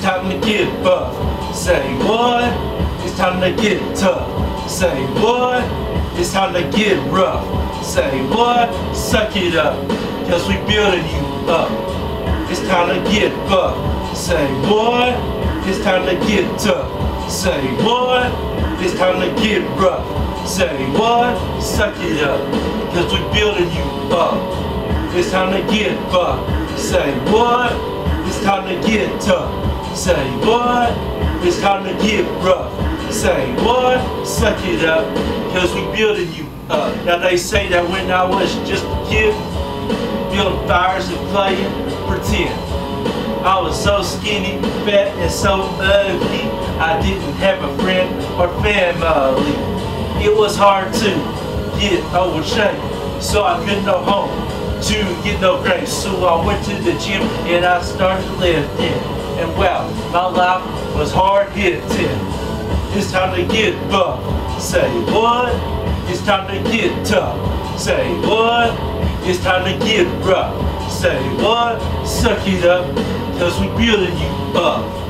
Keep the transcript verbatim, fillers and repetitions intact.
time to get buff. Say what? It's time to get tough. Say what? It's time to get rough. Say what? Suck it up, cause we building you up. It's time to get buff. Say what? It's time to get tough. Say what? It's time to get rough. Say what? Suck it up, cause we building you up. It's time to get buff. Say what? It's time to get tough. Say what? It's time to get rough. Say what? Suck it up, cause we building you up. Now they say that when I was just a kid, building fires and playing pretend. I was so skinny, fat, and so ugly. I didn't have a friend or family. It was hard to get over shame, so I couldn't go home to get no grace. So I went to the gym and I started lifting. And wow, my life was hard hitting. It's time to get buff. Say what? It's time to get tough. Say what? It's time to get rough. Say what? Suck it up, cause we building you up.